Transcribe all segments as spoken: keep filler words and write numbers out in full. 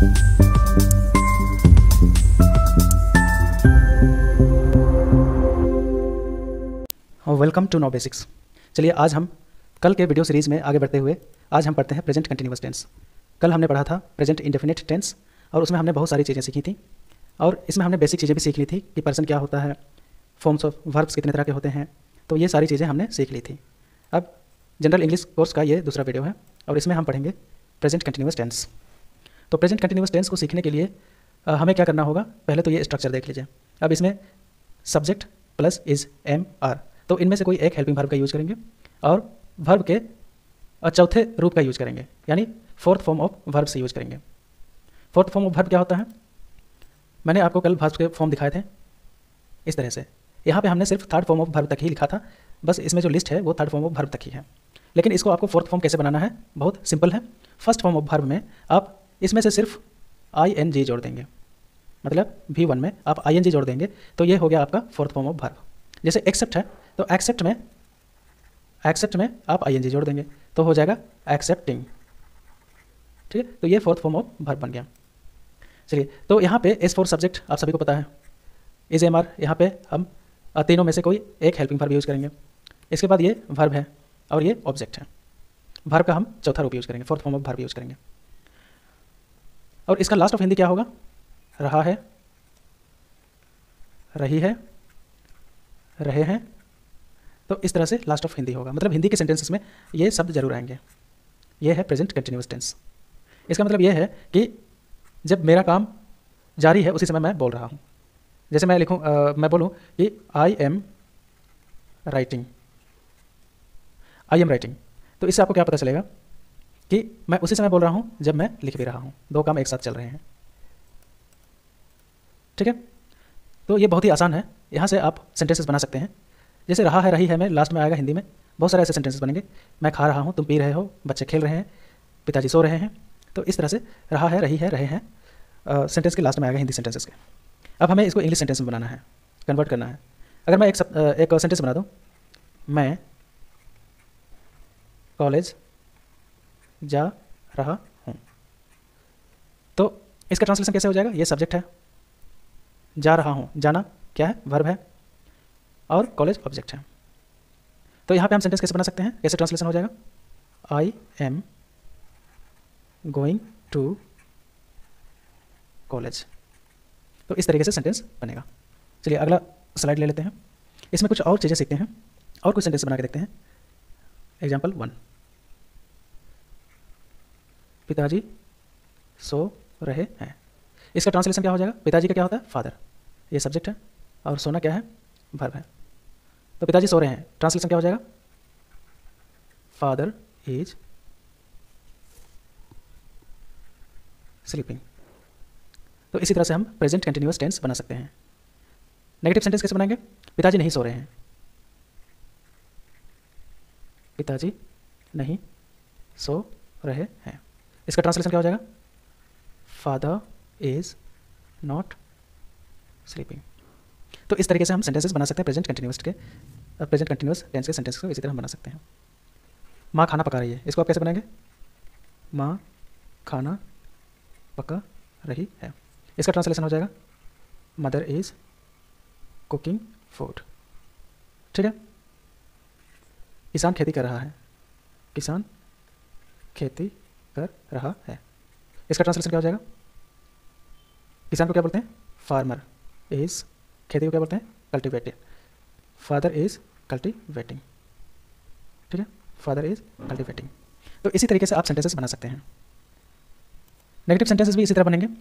Welcome to know basics. चलिए आज हम कल के वीडियो सीरीज़ में आगे बढ़ते हुए आज हम पढ़ते हैं प्रेजेंट कंटिन्यूअस टेंस। कल हमने पढ़ा था प्रेजेंट इंडेफिनिट टेंस और उसमें हमने बहुत सारी चीज़ें सीखी थी और इसमें हमने बेसिक चीज़ें भी सीख ली थी कि पर्सन क्या होता है, फॉर्म्स ऑफ वर्ब्स कितने तरह के होते हैं, तो ये सारी चीज़ें हमने सीख ली थी। अब जनरल इंग्लिश कोर्स का ये दूसरा वीडियो है और इसमें हम पढ़ेंगे प्रेजेंट कंटिन्यूअस टेंस। तो प्रेजेंट कंटिन्यूअस टेंस को सीखने के लिए आ, हमें क्या करना होगा, पहले तो ये स्ट्रक्चर देख लीजिए। अब इसमें subject plus is am are, तो इनमें से कोई एक हेल्पिंग वर्ब का यूज़ करेंगे और वर्ब के चौथे रूप का यूज़ करेंगे, यानी फोर्थ फॉर्म ऑफ वर्ब से यूज़ करेंगे। फोर्थ फॉर्म ऑफ वर्ब क्या होता है, मैंने आपको कल वर्ब के फॉर्म दिखाए थे इस तरह से। यहाँ पे हमने सिर्फ थर्ड फॉर्म ऑफ वर्ब तक ही लिखा था, बस इसमें जो लिस्ट है वो थर्ड फॉर्म ऑफ वर्ब तक ही है। लेकिन इसको आपको फोर्थ फॉर्म कैसे बनाना है, बहुत सिंपल है। फर्स्ट फॉर्म ऑफ वर्ब में आप इसमें से सिर्फ आई एन जी जोड़ देंगे, मतलब वी वन में आप आई एन जी जोड़ देंगे, तो ये हो गया आपका फोर्थ फॉर्म ऑफ वर्ब। जैसे एक्सेप्ट है तो एक्सेप्ट में एक्सेप्ट में आप आई एन जी जोड़ देंगे तो हो जाएगा एक्सेप्टिंग, ठीक है। तो ये फोर्थ फॉर्म ऑफ वर्ब बन गया। चलिए, तो यहाँ पे एस फॉर सब्जेक्ट आप सभी को पता है, इज एम आर, यहाँ पे हम तीनों में से कोई एक हेल्पिंग वर्ब यूज़ करेंगे। इसके बाद ये वर्ब है और ये ऑब्जेक्ट है। वर्ब का हम चौथा रूप यूज़ करेंगे, fourth form of verb use करेंगे। और इसका लास्ट ऑफ हिंदी क्या होगा, रहा है, रही है, रहे हैं। तो इस तरह से लास्ट ऑफ हिंदी होगा, मतलब हिंदी के सेंटेंसेस में ये शब्द जरूर आएंगे। ये है प्रेजेंट कंटिन्यूअस टेंस। इसका मतलब ये है कि जब मेरा काम जारी है उसी समय मैं बोल रहा हूँ। जैसे मैं लिखूँ, मैं बोलूँ कि I am writing, I am writing, तो इससे आपको क्या पता चलेगा कि मैं उसी समय बोल रहा हूँ जब मैं लिख भी रहा हूँ, दो काम एक साथ चल रहे हैं, ठीक है। तो ये बहुत ही आसान है, यहाँ से आप सेंटेंसेस बना सकते हैं। जैसे रहा है, रही है में लास्ट में आएगा हिंदी में, बहुत सारे ऐसे सेंटेंसेस बनेंगे। मैं खा रहा हूँ, तुम पी रहे हो, बच्चे खेल रहे हैं, पिताजी सो रहे हैं। तो इस तरह से रहा है, रही है, रहे हैं सेंटेंस के लास्ट में आएगा हिंदी सेंटेंसेस के। अब हमें इसको इंग्लिश सेंटेंस में बनाना है, कन्वर्ट करना है। अगर मैं एक सब, एक सेंटेंस बना दूँ, मैं कॉलेज जा रहा हूँ, तो इसका ट्रांसलेशन कैसे हो जाएगा, ये सब्जेक्ट है, जा रहा हूँ, जाना क्या है, वर्ब है, और कॉलेज ऑब्जेक्ट है। तो यहाँ पे हम सेंटेंस कैसे बना सकते हैं, कैसे ट्रांसलेशन हो जाएगा, I am going to college. तो इस तरीके से सेंटेंस बनेगा। चलिए अगला स्लाइड ले लेते हैं, इसमें कुछ और चीज़ें सीखते हैं और कुछ सेंटेंस बना के देखते हैं। एग्जाम्पल वन, पिताजी सो रहे हैं। इसका ट्रांसलेशन क्या हो जाएगा, पिताजी का क्या होता है, फादर, ये सब्जेक्ट है, और सोना क्या है, वर्ब है। तो पिताजी सो रहे हैं, ट्रांसलेशन क्या हो जाएगा, फादर इज स्लीपिंग। तो इसी तरह से हम प्रेजेंट कंटिन्यूअस टेंस बना सकते हैं। नेगेटिव सेंटेंस कैसे बनाएंगे, पिताजी नहीं सो रहे हैं, पिताजी नहीं सो रहे हैं। इसका ट्रांसलेशन क्या हो जाएगा, फादर इज नॉट स्लीपिंग। तो इस तरीके से हम सेंटेंसेस बना सकते हैं प्रेजेंट कंटिन्यूअस के, प्रेजेंट कंटिन्यूअस टेंस के सेंटेंस को इसी तरह हम बना सकते हैं। माँ खाना पका रही है, इसको आप कैसे बनाएंगे, माँ खाना पका रही है। इसका ट्रांसलेशन हो जाएगा, मदर इज कुकिंग फूड, ठीक है। किसान खेती कर रहा है, किसान खेती कर रहा है। इसका ट्रांसलेशन क्या हो जाएगा, किसान को क्या बोलते हैं, फार्मर इज, खेती को क्या बोलते हैं, कल्टीवेटेड, फादर इज कल्टीवेटिंग, ठीक है, फादर इज कल्टीवेटिंग। तो इसी तरीके से आप सेंटेंसेस बना सकते हैं। नेगेटिव सेंटेंसेस भी इसी तरह बनेंगे।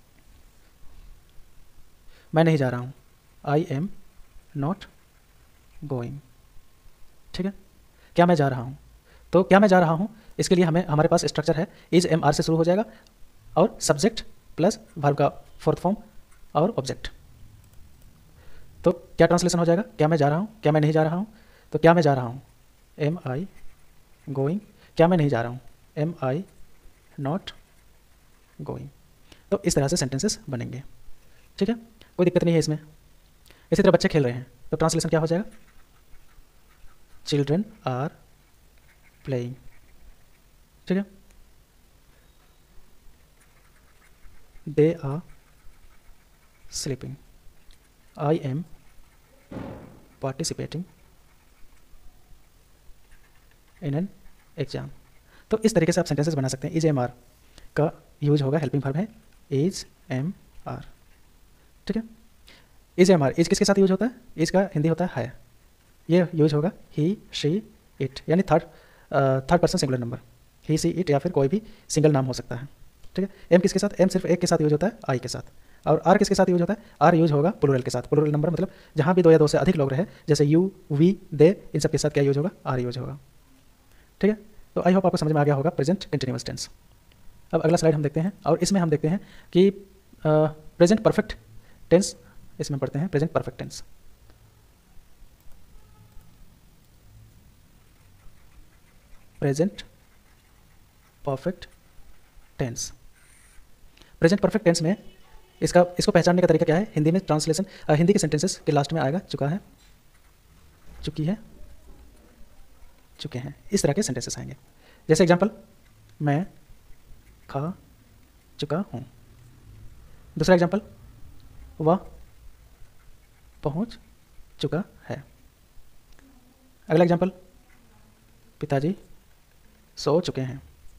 मैं नहीं जा रहा हूँ, आई एम नॉट गोइंग, ठीक है। क्या मैं जा रहा हूँ, तो क्या मैं जा रहा हूँ, इसके लिए हमें हमारे पास स्ट्रक्चर है, इज एम आर से शुरू हो जाएगा और सब्जेक्ट प्लस वर्ब का फोर्थ फॉर्म और ऑब्जेक्ट। तो क्या ट्रांसलेशन हो जाएगा, क्या मैं जा रहा हूँ, क्या मैं नहीं जा रहा हूँ, तो क्या मैं जा रहा हूँ, एम आई गोइंग, क्या मैं नहीं जा रहा हूँ, एम आई नॉट गोइंग। तो इस तरह से सेंटेंसेस बनेंगे, ठीक है, कोई दिक्कत नहीं है इसमें। इसी तरह बच्चे खेल रहे हैं, तो ट्रांसलेशन क्या हो जाएगा, चिल्ड्रन आर प्लेइंग, ठीक है। They are sleeping, I am participating in an exam. तो इस तरीके से आप सेंटेंसेस बना सकते हैं। इज एम आर का यूज होगा, हेल्पिंग वर्ब है इज एम आर, ठीक है। इज एम आर, इज किसके साथ यूज होता है? इज का हिंदी होता है है, ये यूज होगा ही शी इट, यानी third third person singular number, he she it, या फिर कोई भी सिंगल नाम हो सकता है, ठीक है। एम किसके साथ? एम सिर्फ एक के साथ यूज होता है, आई के साथ। और आर किसके साथ यूज होता है? आर यूज होगा प्लूरल के साथ। प्लूरल नंबर मतलब जहाँ भी दो या दो से अधिक लोग रहे, जैसे यू, वी, दे, इन सब के साथ क्या यूज होगा? आर यूज होगा, ठीक है। तो आई होप आपको समझ में आ गया होगा प्रेजेंट कंटिन्यूअस टेंस। अब अगला स्लाइड हम देखते हैं, और इसमें हम देखते हैं कि प्रेजेंट परफेक्ट टेंस, इसमें पढ़ते हैं present perfect tense. Present perfect tense, present perfect tense में इसका इसको पहचानने का तरीका क्या है? हिंदी में ट्रांसलेशन, हिंदी के सेंटेंसेस के लास्ट में आएगा चुका है, चुकी है, चुके हैं, इस तरह के सेंटेंसेस आएंगे। जैसे एग्जांपल, मैं खा चुका हूँ। दूसरा एग्जांपल, वह पहुँच चुका है। अगला एग्जांपल, पिताजी सो चुके हैं।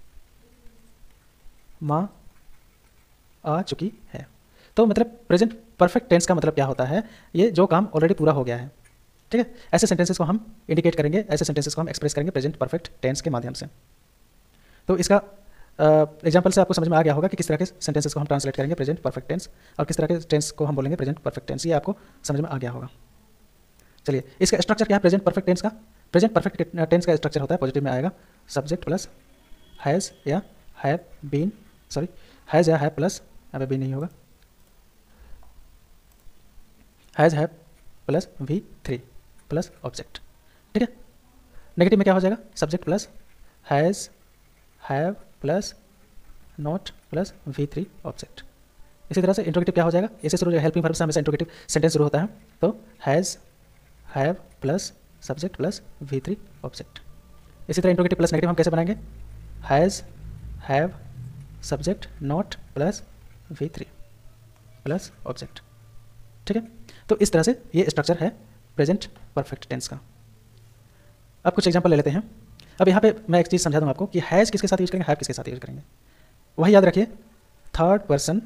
माँ आ चुकी है। तो मतलब प्रेजेंट परफेक्ट टेंस का मतलब क्या होता है? ये जो काम ऑलरेडी पूरा हो गया है, ठीक है। ऐसे सेंटेंसेस को हम इंडिकेट करेंगे, ऐसे सेंटेंसेस को हम एक्सप्रेस करेंगे प्रेजेंट परफेक्ट टेंस के माध्यम से। तो इसका एग्जांपल uh, से आपको समझ में आ गया होगा कि किस तरह के सेंटेंसेस को हम ट्रांसलेट करेंगे प्रेजेंट परफेक्ट टेंस, और किस तरह के टेंस को हम बोलेंगे प्रेजेंट परफेक्ट टेंस, ये आपको समझ में आ गया होगा। चलिए, इसका स्ट्रक्चर क्या है प्रेजेंट परफेक्ट टेंस का? प्रेजेंट परफेक्ट टेंस का स्ट्रक्चर होता है, पॉजिटिव में आएगा सब्जेक्ट प्लस हैज़ या हैव बीन, सॉरी हैज़ या हैव प्लस, यहाँ पे बीन नहीं होगा, has have plus V three plus object, ठीक है। नेगेटिव में क्या हो जाएगा? Subject plus has have plus not plus V three object. इसी तरह से इंट्रोगेटिव क्या हो जाएगा? इसे शुरू, हेल्पिंग वर्ब से हमेशा इंट्रोगेटिव सेंटेंस शुरू होता है, तो has have plus subject plus V three object. इसी तरह इंट्रोगेटिव प्लस नेगेटिव हम कैसे बनाएंगे? Has have subject not plus V three plus object, ठीक है। तो इस तरह से ये स्ट्रक्चर है प्रेजेंट परफेक्ट टेंस का। अब कुछ एग्जांपल ले लेते हैं। अब यहाँ पे मैं एक चीज़ समझा दूँ आपको कि हैज़ किसके साथ यूज करेंगे, हैव किसके साथ यूज करेंगे। वही याद रखिए, थर्ड पर्सन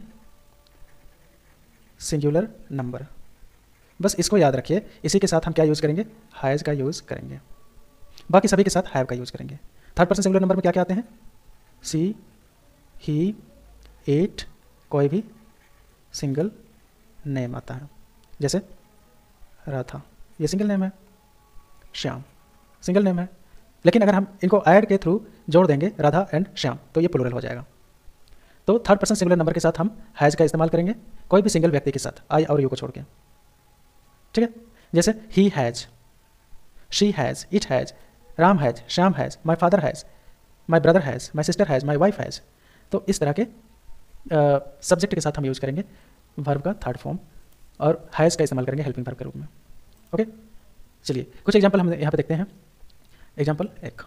सिंगुलर नंबर, बस इसको याद रखिए। इसी के साथ हम क्या यूज़ करेंगे? हैज़ का यूज़ करेंगे। बाकी सभी के साथ हैव का यूज़ करेंगे। थर्ड पर्सन सिंगुलर नंबर में क्या क्या आते हैं? सी, ही, इट, कोई भी सिंगल नेम आता है, जैसे राधा, ये सिंगल नेम है। श्याम सिंगल नेम है, लेकिन अगर हम इनको ऐड के थ्रू जोड़ देंगे राधा एंड श्याम, तो ये प्लूरल हो जाएगा। तो थर्ड पर्सन सिंगुलर नंबर के साथ हम हैज़ का इस्तेमाल करेंगे, कोई भी सिंगल व्यक्ति के साथ, आई और यू को छोड़ के, ठीक है। जैसे he has, she has, it has, Ram has, Shyam has, my father has, my brother has, my sister has, my wife has. तो इस तरह के सब्जेक्ट uh, के साथ हम यूज़ करेंगे वर्ब का थर्ड फॉर्म, और हैज़ का इस्तेमाल करेंगे हेल्पिंग वर्ब के रूप में। ओके, चलिए कुछ एग्जांपल हम यहाँ पे देखते हैं। एग्जांपल एक,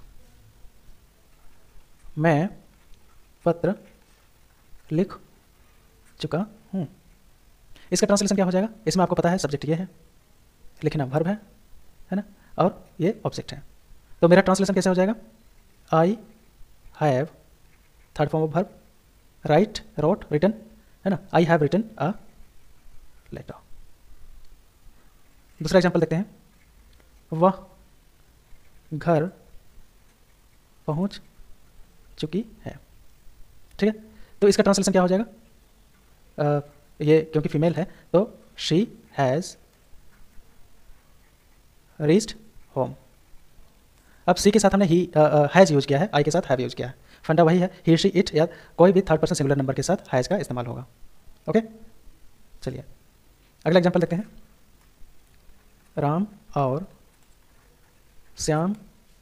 मैं पत्र लिख चुका हूँ। इसका ट्रांसलेशन क्या हो जाएगा? इसमें आपको पता है सब्जेक्ट ये है, लिखना वर्ब है, है ना, और ये ऑब्जेक्ट है। तो मेरा ट्रांसलेशन कैसे हो जाएगा? I have, third form of verb, write, wrote, written, है ना, I have written a letter. दूसरा एग्जांपल देखते हैं, वह घर पहुंच चुकी है, ठीक है। तो इसका ट्रांसलेशन क्या हो जाएगा? आ, ये क्योंकि फीमेल है तो शी हैज़ रीच्ड होम। अब सी के साथ हमने ही हैज़ यूज किया है, आई के साथ हैव यूज किया है। फंडा वही है, ही, शी, इट या कोई भी थर्ड पर्सन सिंगुलर नंबर के साथ हैज़ का इस्तेमाल होगा। ओके, चलिए अगला एग्जांपल देखते हैं। राम और श्याम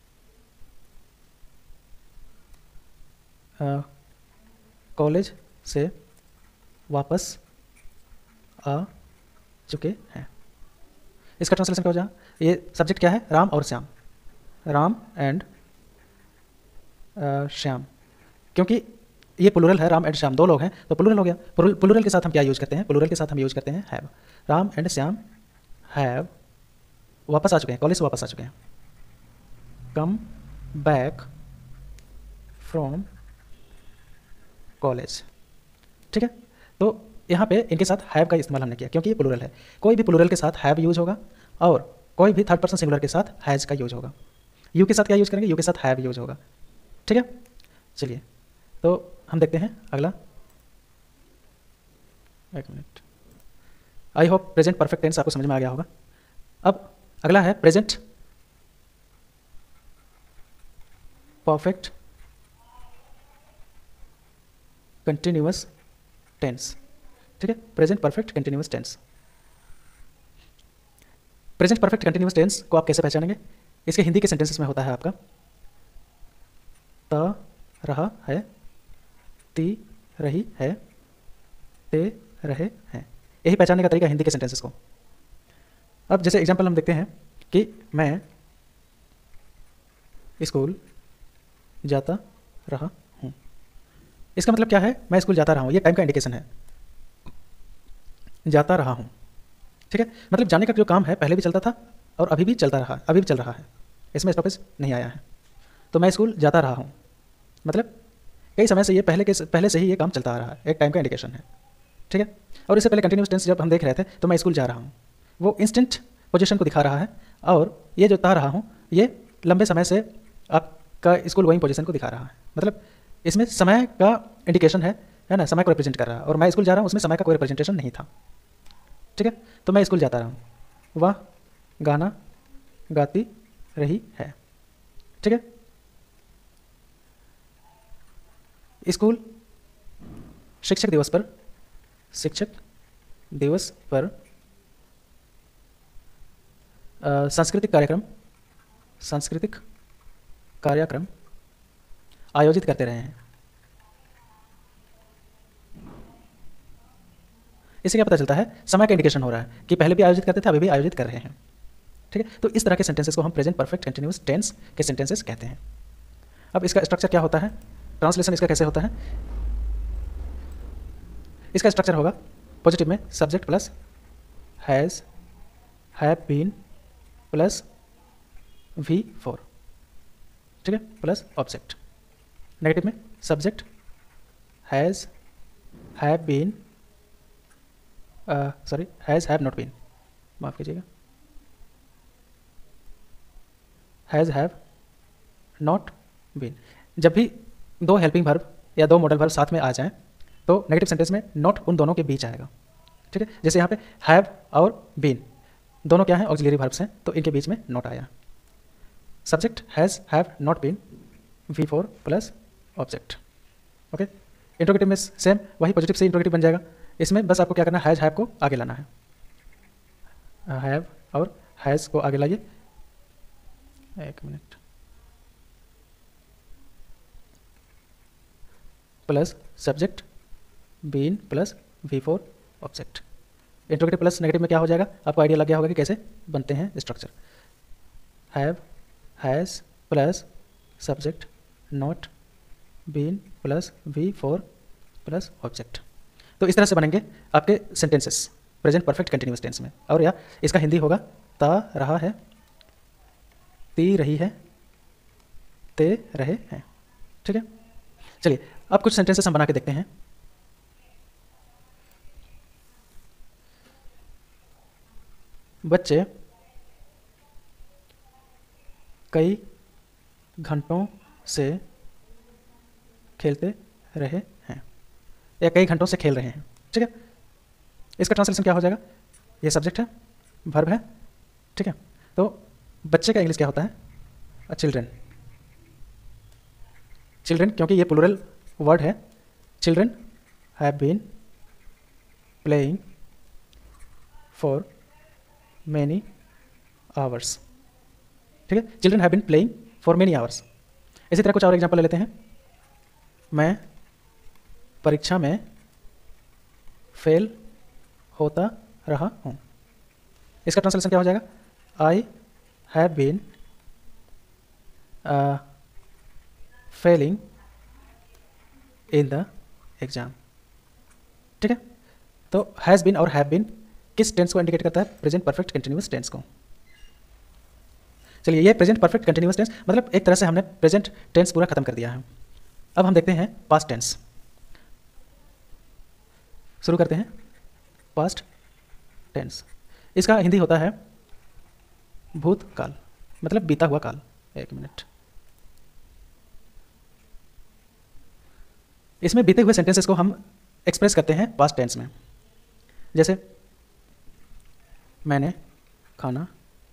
कॉलेज से वापस आ चुके हैं। इसका ट्रांसलेशन क्या हो जाएगा? ये सब्जेक्ट क्या है? राम और श्याम, राम एंड श्याम। क्योंकि ये प्लूरल है, राम एंड श्याम दो लोग हैं तो प्लूरल हो गया। प्लूरल के साथ हम क्या यूज करते हैं? प्लूरल के साथ हम यूज करते हैं have. Ram and Shyam have वापस आ चुके हैं, कॉलेज से वापस आ चुके हैं। Come back from college. ठीक है, तो यहाँ पे इनके साथ हैव का इस्तेमाल हमने किया क्योंकि ये प्लूरल है। कोई भी प्लूरल के साथ हैव यूज होगा और कोई भी थर्ड पर्सन सिंगुलर के साथ हैज़ का यूज होगा। यू के साथ क्या यूज करेंगे? यू के साथ हैव यूज होगा। ठीक है, चलिए तो हम देखते हैं अगला। एक minute, I hope present perfect tense आपको समझ में आ गया होगा। अब अगला है प्रेजेंट परफेक्ट कंटिन्यूअस टेंस। ठीक है, present perfect continuous tense. Present perfect continuous tense को आप कैसे पहचानेंगे? इसके हिंदी के सेंटेंसेस में होता है आपका त रहा है, ती रही है, ते रहे हैं। यही पहचानने का तरीका हिंदी के सेंटेंसेस को। अब जैसे एग्जांपल हम देखते हैं कि मैं स्कूल जाता रहा हूँ। इसका मतलब क्या है? मैं स्कूल जाता रहा हूँ, ये टाइम का इंडिकेशन है। जाता रहा हूँ, ठीक है, मतलब जाने का जो काम है पहले भी चलता था और अभी भी चलता रहा, अभी भी चल रहा है, इसमें स्टॉपेज नहीं आया है। तो मैं स्कूल जाता रहा हूँ मतलब कई समय से ये पहले के पहले से ही ये काम चलता आ रहा है, एक टाइम का इंडिकेशन है। ठीक है, और इससे पहले कंटिन्यूस टेंस जब हम देख रहे थे तो मैं स्कूल जा रहा हूँ, वो इंस्टेंट पोजीशन को दिखा रहा है और ये जो ता रहा हूँ ये लंबे समय से आपका स्कूल गोइंग पोजीशन को दिखा रहा है। मतलब इसमें समय का इंडिकेशन है है ना, समय को रिप्रेजेंट कर रहा है। और मैं स्कूल जा रहा हूँ उसमें समय का कोई रिप्रेजेंटेशन नहीं था। ठीक है, तो मैं स्कूल जाता रहा हूँ, वह गाना गाती रही है। ठीक है, स्कूल शिक्षक दिवस पर शिक्षक दिवस पर सांस्कृतिक कार्यक्रम सांस्कृतिक कार्यक्रम आयोजित करते रहे हैं। इससे क्या पता चलता है? समय का इंडिकेशन हो रहा है कि पहले भी आयोजित करते थे, अभी भी आयोजित कर रहे हैं। ठीक है, तो इस तरह के सेंटेंसेस को हम प्रेजेंट परफेक्ट कंटिन्यूअस टेंस के सेंटेंसेस कहते हैं। अब इसका स्ट्रक्चर क्या होता है? ट्रांसलेशन इसका कैसे होता है? इसका स्ट्रक्चर होगा पॉजिटिव में subject plus has have been plus V four, ठीक है, प्लस ऑब्जेक्ट। नेगेटिव में subject has have been sorry has have not been, माफ़ कीजिएगा, हैज़ हैव नॉट बीन। जब भी दो हेल्पिंग वर्ब या दो मॉडल वर्ब साथ में आ जाएं तो नेगेटिव सेंटेंस में नॉट उन दोनों के बीच आएगा। ठीक है, जैसे यहाँ पे हैव और बीन दोनों क्या हैं? ऑक्सिलरी वर्ब्स हैं, तो इनके बीच में नॉट आया। Subject has have not been, V four plus object. Okay, interrogative में सेम वही पॉजिटिव से इंट्रोगेटिव बन जाएगा। इसमें बस आपको क्या करना है? हैज़ हैव को आगे लाना है, हैव और हैज़ को आगे लाइए। एक minute, plus subject been plus V four object. Interrogative plus negative में क्या हो जाएगा? आपको आइडिया लग गया होगा कि कैसे बनते हैं structure. Have has plus subject not been plus V four plus object. तो इस तरह से बनेंगे आपके sentences present perfect continuous tense में। और या इसका हिंदी होगा ता रहा है, ती रही है, ते रहे हैं। ठीक है, चलिए अब कुछ सेंटेंसेस हम बना के देखते हैं। बच्चे कई घंटों से खेलते रहे हैं या कई घंटों से खेल रहे हैं। ठीक है, इसका ट्रांसलेशन क्या हो जाएगा? ये सब्जेक्ट है, वर्ब है। ठीक है, तो बच्चे का इंग्लिश क्या होता है? चिल्ड्रन। चिल्ड्रन क्योंकि ये प्लूरल वर्ड है। Children have been playing for many hours. ठीक है, children have been playing for many hours. इसी तरह कुछ और एग्जांपल ले लेते हैं। मैं परीक्षा में फेल होता रहा हूँ। इसका ट्रांसलेशन क्या हो जाएगा? I have been failing in the exam. ठीक है, तो हैज़ बीन और हैव बीन किस टेंस को इंडिकेट करता है? प्रेजेंट परफेक्ट कंटिन्यूअस टेंस को। चलिए, ये प्रेजेंट परफेक्ट कंटिन्यूअस टेंस मतलब एक तरह से हमने प्रेजेंट टेंस पूरा खत्म कर दिया है। अब हम देखते हैं पास्ट टेंस। शुरू करते हैं पास्ट टेंस। इसका हिंदी होता है भूतकाल, मतलब बीता हुआ काल। एक मिनट, इसमें बीते हुए सेंटेंसेस को हम एक्सप्रेस करते हैं पास्ट टेंस में। जैसे मैंने खाना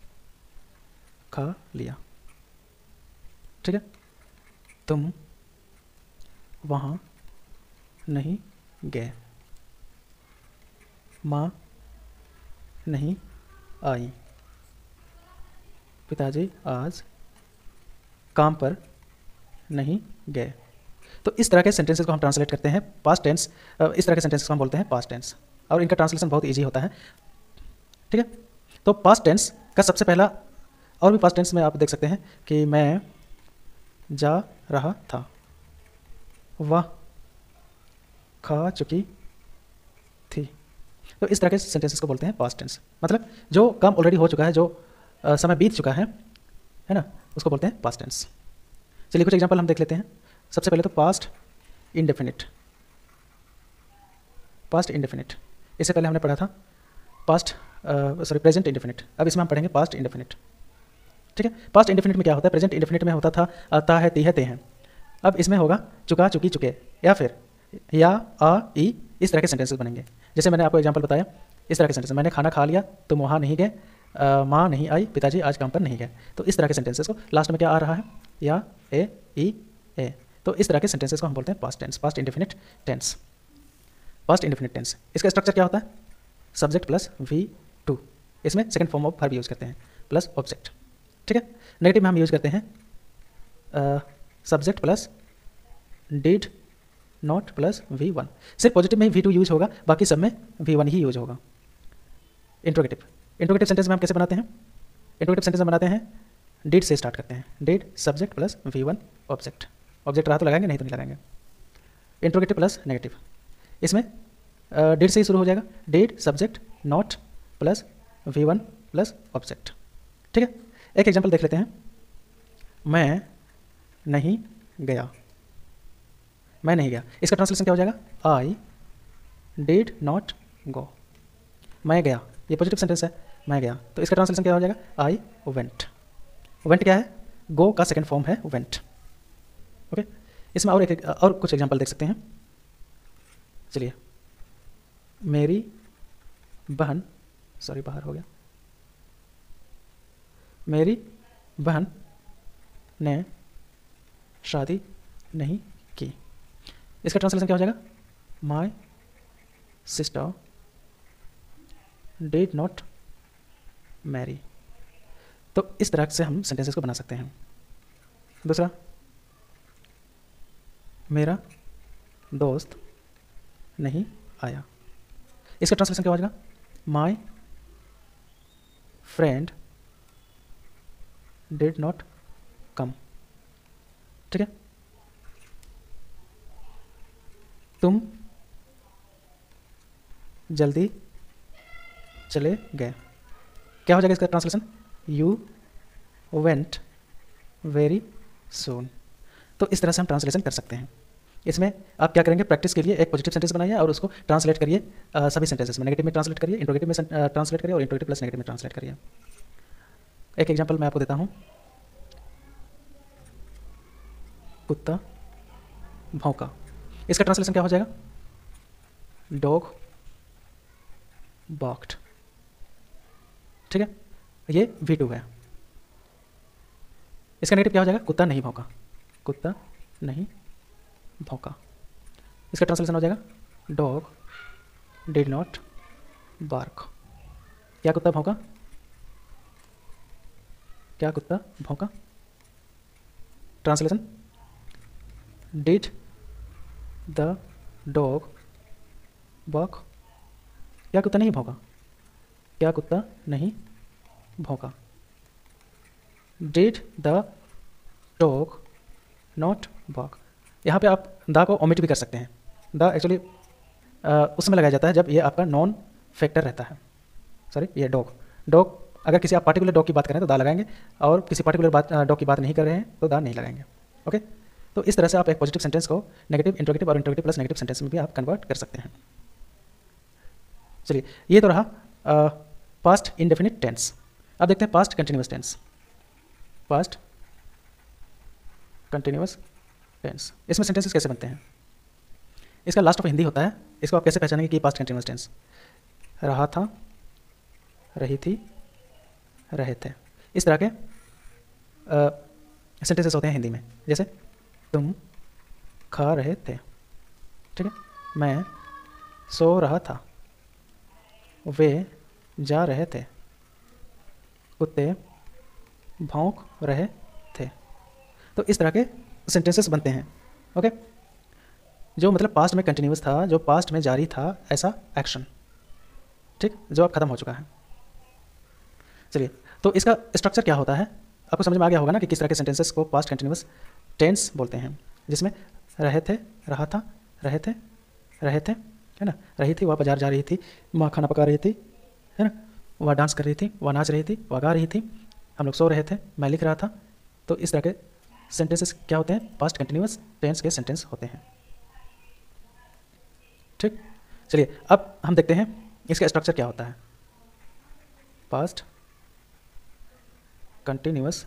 खा लिया। ठीक है, तुम वहाँ नहीं गए, माँ नहीं आई, पिताजी आज काम पर नहीं गए। तो इस तरह के सेंटेंसेस को हम ट्रांसलेट करते हैं पास्ट टेंस। इस तरह के सेंटेंसेस को हम बोलते हैं पास्ट टेंस, और इनका ट्रांसलेशन बहुत इजी होता है। ठीक है, तो पास्ट टेंस का सबसे पहला, और भी पास्ट टेंस में आप देख सकते हैं कि मैं जा रहा था, वह खा चुकी थी। तो इस तरह के सेंटेंसेस को बोलते हैं पास्ट टेंस, मतलब जो काम ऑलरेडी हो चुका है, जो आ, समय बीत चुका है है ना, उसको बोलते हैं पास्ट टेंस। चलिए कुछ एग्जांपल हम देख लेते हैं। सबसे पहले तो पास्ट इंडेफिनिट। पास्ट इंडेफिनिट, इससे पहले हमने पढ़ा था पास्ट सॉरी प्रेजेंट इंडेफिनिट। अब इसमें हम पढ़ेंगे पास्ट इंडेफिनिट। ठीक है, पास्ट इंडेफिनिट में क्या होता है? प्रेजेंट इंडेफिनिट में होता था आता है, ती है, ते हैं। अब इसमें होगा चुका, चुकी, चुके, या फिर या, आ, ई, इस तरह के सेंटेंसेस बनेंगे। जैसे मैंने आपको एग्जांपल बताया, इस तरह के सेंटेंस, मैंने खाना खा लिया, तुम वहाँ नहीं गए, माँ नहीं आई, पिताजी आज काम पर नहीं गए। तो इस तरह के सेंटेंसेस को लास्ट में क्या आ रहा है? या, ए, ई, ए। तो इस तरह के सेंटेंसेस को हम बोलते हैं past tense, past indefinite tense. Past indefinite tense, इसका स्ट्रक्चर क्या होता है? सब्जेक्ट प्लस वी टू, इसमें second form of verb use करते हैं, प्लस ऑब्जेक्ट। ठीक है, नेगेटिव में हम यूज़ करते हैं subject plus did not plus V one. सिर्फ पॉजिटिव में ही वी टू यूज होगा, बाकी सब में वी वन ही यूज होगा। इंट्रोगेटिव, इंट्रोगेटिव सेंटेंस में हम कैसे बनाते हैं? इंट्रोगेटिव सेंटेंस में बनाते हैं डिड से स्टार्ट करते हैं, did subject plus V one object. Object रहा तो लगाएंगे, नहीं तो नहीं लगाएंगे। इंट्रोगेटिव प्लस नेगेटिव, इसमें डिड से ही शुरू हो जाएगा, did subject not plus V one plus object. ठीक है, एक एग्जांपल देख लेते हैं। मैं नहीं गया, मैं नहीं गया, इसका ट्रांसलेशन क्या हो जाएगा? I did not go. मैं गया, ये पॉजिटिव सेंटेंस है, मैं गया, तो इसका ट्रांसलेशन क्या हो जाएगा? I went. वेंट क्या है? गो का सेकंड फॉर्म है वेंट। ओके, इसमें और एक और कुछ एग्जांपल देख सकते हैं। चलिए, मेरी बहन, सॉरी बाहर हो गया, मेरी बहन ने शादी नहीं की। इसका ट्रांसलेशन क्या हो जाएगा? My sister did not marry. तो इस तरह से हम सेंटेंसेस को बना सकते हैं। दूसरा, मेरा दोस्त नहीं आया, इसका ट्रांसलेशन क्या हो जाएगा? My friend did not come. ठीक है, तुम जल्दी चले गए, क्या हो जाएगा इसका translation? You went very soon. तो इस तरह से हम ट्रांसलेशन कर सकते हैं। इसमें आप क्या करेंगे? प्रैक्टिस के लिए एक पॉजिटिव सेंटेंस बनाइए और उसको ट्रांसलेट करिए आ, सभी सेंटेंसेस में। नेगेटिव में ट्रांसलेट करिए, इंट्रोगेटिव में ट्रांसलेट करिए और इंट्रोगेटिव प्लस नेगेटिव में ट्रांसलेट करिए। एक एग्जांपल मैं आपको देता हूँ। कुत्ता भौंका, इसका ट्रांसलेशन क्या हो जाएगा? Dog barked। ठीक है, ये वी टू है। इसका नेगेटिव क्या हो जाएगा? कुत्ता नहीं भौंका, कुत्ता नहीं भौंका। इसका ट्रांसलेशन हो जाएगा डॉग डिड नॉट बार्क। क्या कुत्ता भौंका? क्या कुत्ता भौंका? Translation, did the dog bark। क्या कुत्ता नहीं भौंका? क्या कुत्ता नहीं भौंका? Did the dog not bark। यहाँ पे आप द को ओमिट भी कर सकते हैं। द एक्चुअली उस समय लगाया जाता है जब ये आपका नॉन फैक्टर रहता है। सॉरी, ये डॉग डॉग अगर किसी आप पार्टिकुलर डॉग की बात करें तो दा लगाएंगे, और किसी पार्टिकुलर बात डॉग की बात नहीं कर रहे हैं तो दा नहीं लगाएंगे। ओके, तो इस तरह से आप एक पॉजिटिव सेंटेंस को नेगेटिव, इंट्रोगेटिव और इंट्रोगेटिव प्लस नेगेटिव सेंटेंस में भी आप कन्वर्ट कर सकते हैं। चलिए, ये तो रहा पास्ट इंडेफिनिट टेंस। अब देखते हैं past continuous tense. Past continuous tense, इसमें सेंटेंसेस कैसे बनते हैं? इसका लास्ट ऑफ हिंदी होता है। इसको आप कैसे पहचानेंगे कि पास्ट कंटिन्यूअस टेंस? रहा था, रही थी, रहे थे, इस तरह के सेंटेंसेस होते हैं हिंदी में। जैसे तुम खा रहे थे, ठीक है, मैं सो रहा था, वे जा रहे थे, कुत्ते भौंक रहे थे। तो इस तरह के सेंटेंसेस बनते हैं। ओके, जो मतलब पास्ट में कंटिन्यूअस था, जो पास्ट में जारी था ऐसा एक्शन, ठीक, जो अब खत्म हो चुका है। चलिए, तो इसका स्ट्रक्चर क्या होता है आपको समझ में आ गया होगा ना कि किस तरह के सेंटेंसेस को पास्ट कंटिन्यूअस टेंस बोलते हैं, जिसमें रहे थे, रहा था, रहे थे, रहे थे, है ना, रही थी, वह बाजार जा रही थी, माँ खाना पका रही थी, है ना, वह डांस कर रही थी, वह नाच रही थी, वह गा रही थी, हम लोग सो रहे थे, मैं लिख रहा था। तो इस तरह के सेंटेंसेस क्या होते हैं? पास्ट कंटिन्यूअस टेंस के सेंटेंस होते हैं। ठीक, चलिए अब हम देखते हैं इसका स्ट्रक्चर क्या होता है। पास्ट कंटिन्यूअस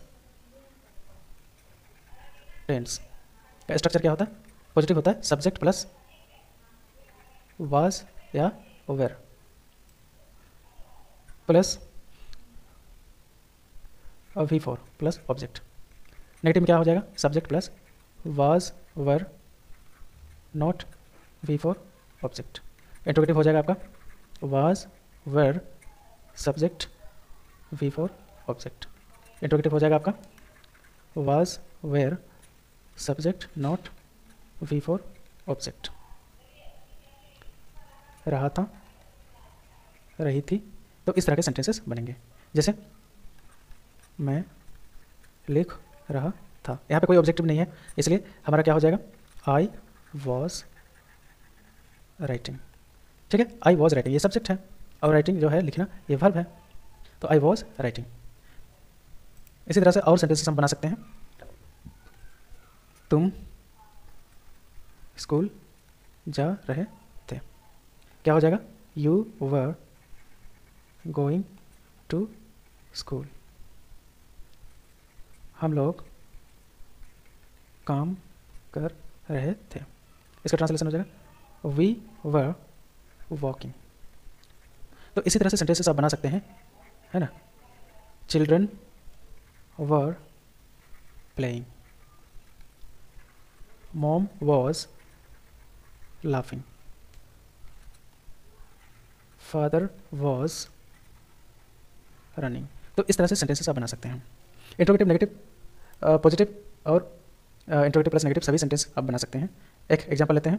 टेंस का स्ट्रक्चर क्या होता है? पॉजिटिव होता है, सब्जेक्ट प्लस वाज या were plus V four plus object. Negative में क्या हो जाएगा? Subject plus was were not V four object. Interrogative हो जाएगा आपका was were subject V four object. Interrogative हो जाएगा आपका was were subject not V four object. रहा था, रही थी। तो इस तरह के सेंटेंसेस बनेंगे। जैसे मैं लिख रहा था, यहाँ पे कोई ऑब्जेक्टिव नहीं है, इसलिए हमारा क्या हो जाएगा? I was writing. ठीक है, आई वॉज राइटिंग ये सब्जेक्ट है, और राइटिंग जो है लिखना, ये वर्ब है। तो आई वॉज राइटिंग। इसी तरह से और सेंटेंसेस हम बना सकते हैं। तुम स्कूल जा रहे थे, क्या हो जाएगा? You were going to school. हम लोग काम कर रहे थे, इसका ट्रांसलेशन हो जाएगा वी वर वॉकिंग। तो इसी तरह से सेंटेंसेस आप बना सकते हैं, है ना। Children were playing, mom was laughing, father was running. तो इस तरह से सेंटेंसेस आप बना सकते हैं। इंट्रोगेटिव, नेगेटिव, पॉजिटिव और इंट्रोगेटिव प्लस नेगेटिव सभी सेंटेंस आप बना सकते हैं। एक एग्जांपल लेते हैं।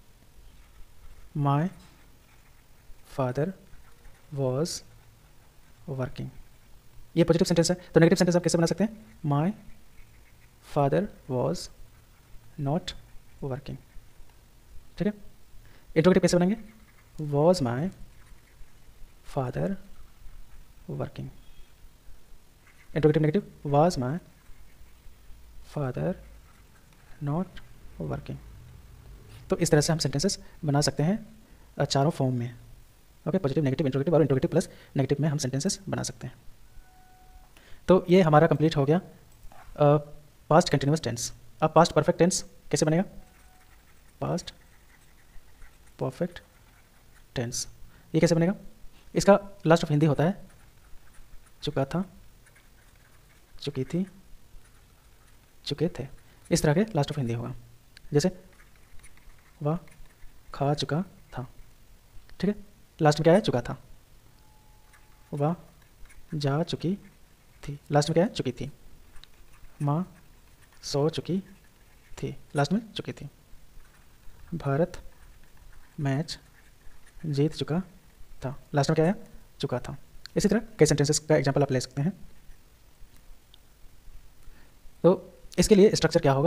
माय फादर वॉज वर्किंग, ये पॉजिटिव सेंटेंस है। तो नेगेटिव सेंटेंस आप कैसे बना सकते हैं? My father was not working. ठीक है, इंट्रोगेटिव कैसे बनाएंगे? Was my father working. Interrogative negative was my father not working. तो इस तरह से हम सेंटेंसेस बना सकते हैं चारों फॉर्म में। ओके, पॉजिटिव, नेगेटिव, इंट्रोगेटिव और इंट्रोगेटिव प्लस नेगेटिव में हम सेंटेंसेस बना सकते हैं। तो ये हमारा कंप्लीट हो गया पास्ट कंटिन्यूअस टेंस। अब पास्ट परफेक्ट टेंस कैसे बनेगा? पास्ट परफेक्ट टेंस ये कैसे बनेगा? इसका लास्ट ऑफ हिंदी होता है चुका था, चुकी थी, चुके थे। इस तरह के लास्ट ऑफ हिंदी होगा। जैसे वह खा चुका था, ठीक है, लास्ट में क्या है? चुका था। वह जा चुकी थी, लास्ट में क्या है? चुकी थी। माँ सो चुकी थी, लास्ट में चुकी थी। भारत मैच जीत चुका था, लास्ट में क्या है? चुका था। इसी तरह कई सेंटेंसेस का एग्जांपल आप ले सकते हैं। तो इसके लिए स्ट्रक्चर क्या होगा?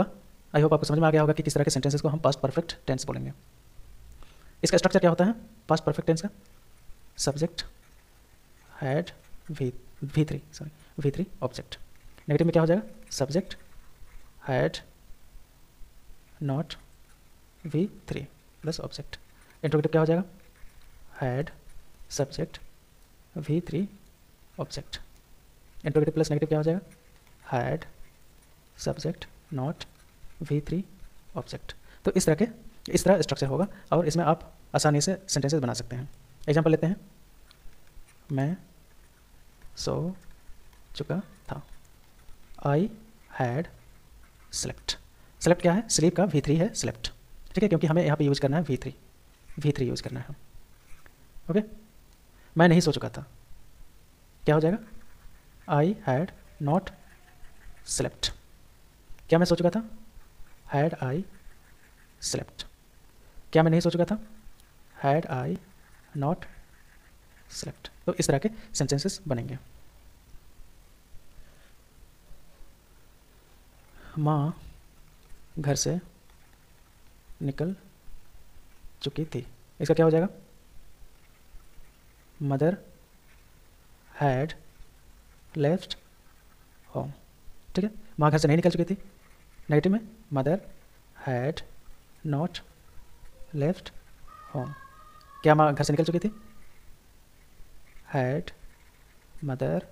आई होप आपको समझ में आ गया होगा कि किस तरह के सेंटेंसेस को हम पास्ट परफेक्ट टेंस बोलेंगे। इसका स्ट्रक्चर क्या होता है पास्ट परफेक्ट टेंस का? Subject had V V three sorry V three object. Negative में क्या हो जाएगा? Subject had not V three plus object. Interrogative क्या हो जाएगा? Had subject V three object. Interrogative plus negative क्या हो जाएगा? Had subject not V three object. तो इस तरह के इस तरह स्ट्रक्चर होगा और इसमें आप आसानी से सेंटेंसेस बना सकते हैं। एग्जांपल लेते हैं, मैं सो चुका था। I had slept. स्लेप्ट क्या है? स्लीप का वी थ्री है स्लेप्ट, ठीक है, क्योंकि हमें यहाँ पे यूज करना है V three V three use करना है। ओके, मैं नहीं सो चुका था, क्या हो जाएगा? I had not slept. क्या मैं सो चुका था? Had I slept. क्या मैं नहीं सो चुका था? Had I not slept. तो इस तरह के सेंटेंसेस बनेंगे। माँ घर से निकल चुकी थी, इसका क्या हो जाएगा? मदर हैड लेफ्ट होम, ठीक है। माँ घर से नहीं निकल चुकी थी। नेगेटिव में mother had not left home. क्या माँ घर से निकल चुकी थी? Had mother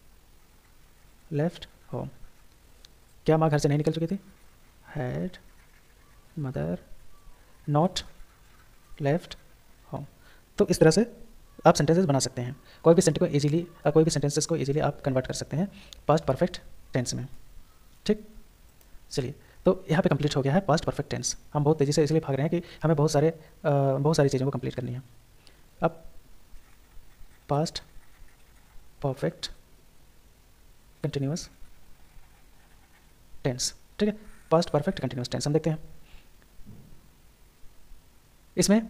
left home. क्या माँ घर से नहीं निकल चुकी थी? Had mother not left home. तो इस तरह से आप सेंटेंसेस बना सकते हैं। कोई भी सेंटेंस को इजीली कोई भी सेंटेंसेस को इजीली आप कन्वर्ट कर सकते हैं पास्ट परफेक्ट टेंस में, ठीक। चलिए, तो यहाँ पे कंप्लीट हो गया है पास्ट परफेक्ट टेंस। हम बहुत तेज़ी से इसलिए भाग रहे हैं कि हमें बहुत सारे आ, बहुत सारी चीज़ों को कंप्लीट करनी है। अब पास्ट परफेक्ट कंटिन्यूअस टेंस, ठीक है। पास्ट परफेक्ट कंटिन्यूअस टेंस हम देखते हैं। इसमें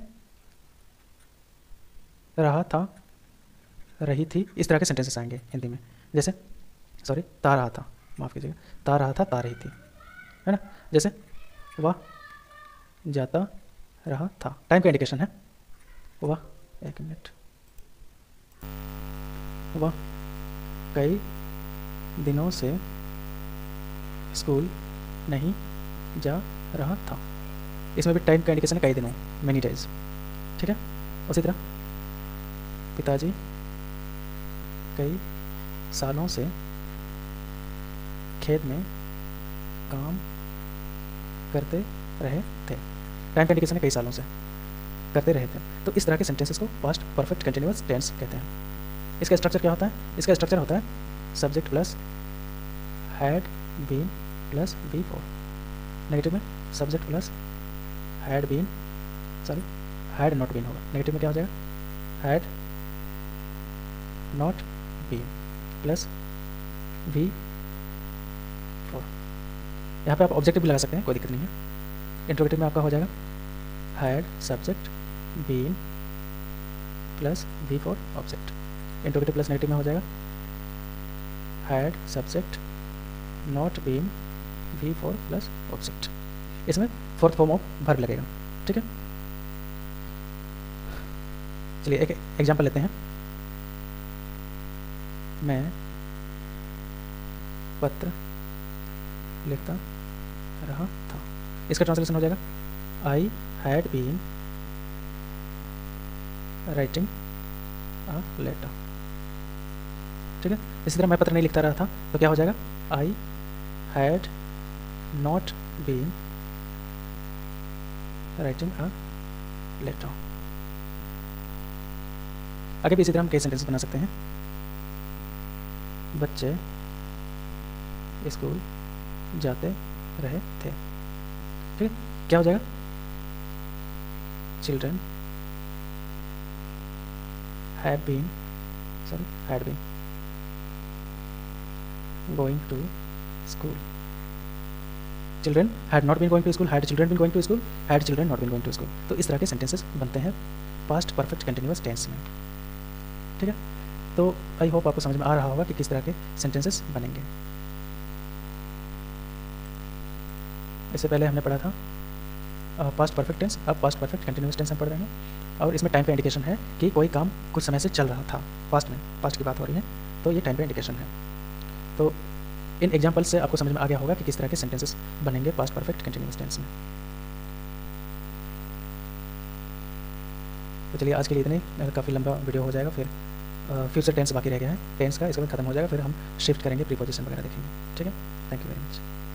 रहा था, रही थी, इस तरह के सेंटेंसेस आएंगे हिंदी में। जैसे सॉरी ता रहा था, माफ़ कीजिएगा, ता रहा था, ता रही थी, है ना। जैसे वह जाता रहा था, टाइम का इंडिकेशन है। वह एक मिनट वह कई दिनों से स्कूल नहीं जा रहा था, इसमें भी टाइम का इंडिकेशन है, कई दिनों, मेनी डेज, ठीक है। उसी तरह पिताजी कई सालों से खेत में काम करते रहे थे, टाइम का इंडिकेशन है, कई सालों से करते रहे थे। तो इस तरह के सेंटेंसेस को पास्ट परफेक्ट कंटिन्यूअस टेंस कहते हैं। इसका स्ट्रक्चर क्या होता है? इसका स्ट्रक्चर होता है subject plus had been plus V four. Negative में subject plus had been sorry had not been होगा। नेगेटिव में क्या हो जाएगा? Had not been plus V four. यहाँ पे आप ऑब्जेक्टिव भी लगा सकते हैं, कोई दिक्कत नहीं है। इंट्रोगेटिव में आपका हो जाएगा had subject been plus V four object. Interrogative plus negative में हो जाएगा had subject not been V four plus object. इसमें फोर्थ फॉर्म ऑफ वर्ब लगेगा, ठीक है। चलिए एक एग्जांपल लेते हैं। मैं पत्र लिखता रहा था, इसका ट्रांसलेशन हो जाएगा I had been writing a letter, ठीक है। इसी तरह मैं पत्र नहीं लिखता रहा था, तो क्या हो जाएगा? I had not been writing a letter. आगे भी इसी तरह हम कई सेंटेंस बना सकते हैं। बच्चे स्कूल जाते रहे थे, ठीक है। क्या हो जाएगा? Children have been sorry had been going to school. Children had not been going to school, had children been going to school, had children not been going to school. तो इस तरह के सेंटेंसेस बनते हैं पास्ट परफेक्ट कंटिन्यूअस टेंस में, ठीक है। तो आई होप आपको समझ में आ रहा होगा कि किस तरह के सेंटेंसेस बनेंगे। इससे पहले हमने पढ़ा था पास्ट परफेक्ट टेंस, अब पास्ट परफेक्ट कंटिन्यूस टेंस हम पढ़ रहे हैं। और इसमें टाइम का इंडिकेशन है कि कोई काम कुछ समय से चल रहा था, पास्ट में, पास्ट की बात हो रही है, तो ये टाइम का इंडिकेशन है। तो इन एग्जाम्पल से आपको समझ में आ गया होगा कि किस तरह के सेंटेंसेस बनेंगे पास्ट परफेक्ट कंटिन्यूस टेंस में। तो चलिए आज के लिए इतने, काफ़ी लंबा वीडियो हो जाएगा, फिर फ्यूचर टेंस बाकी रह गया है टेंस का, इसके बाद खत्म हो जाएगा, फिर हम शिफ्ट करेंगे, प्रीपोजिशन वगैरह देखेंगे। ठीक है, थैंक यू वेरी मच।